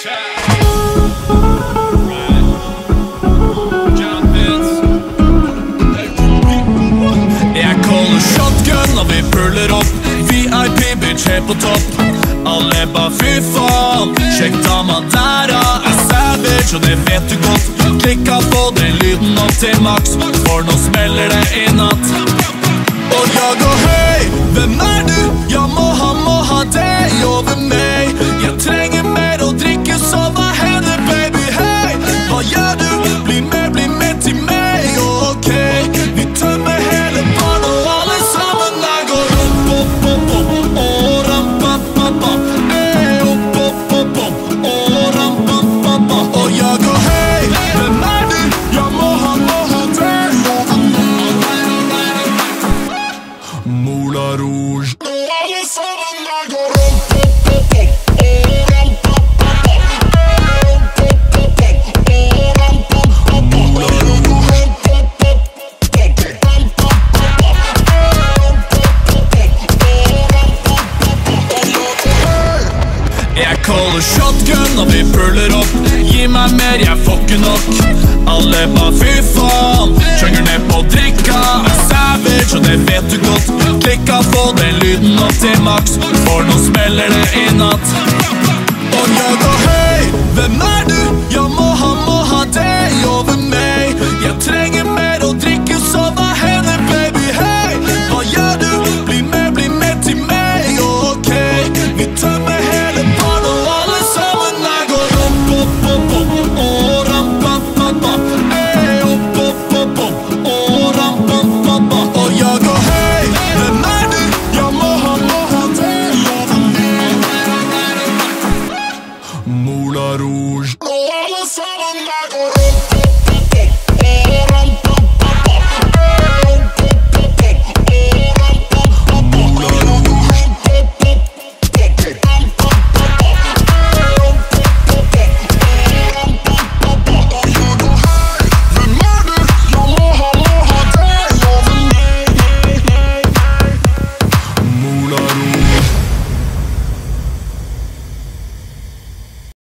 Jeg caller shotgun og vi puller opp. VIP bitch helt på topp. Alle bare fy faen. Sjekk dama der, ja, er savage, og det vet du godt. Klikka på den lyden opp til maks, for nå smeller det i natt. Og jeg går høy, hvem er du? Jeg må ha deg over meg. Jeg trenger mer å drikke, så hva hender, baby, hei? Hva gjør du? Bli med til meg, ok? Vi tømmer hele barn og alle sammen. Jeg går opp, og rampa, opp, og rampa. Og jeg går høy, hvem er du? Jeg må ha deg over meg. Moulin Rouge. Alle sammen, jeg går opp. Jeg caller shotgun og vi puller opp. Gi meg mer, jeg får ikke nok. Alle bare fy faen. Trenger ned på drikka, er savage, og det vet du godt. Klikka på den lyden opp til maks, for nå smeller det i natt. Og jeg går høy, hvem er du? Jeg må ha deg over meg. Jeg trenger mer å drikke, så hva hender, baby, hei? Hva gjør du? Bli med til meg, ok? Vi tømmer hele barn og alle sammen. Jeg går opp, og rampa, opp, og rampa. Og jeg går høy, hvem er du? Jeg må ha deg over meg. Moulin Rouge. Og alle sammen, jeg går opp.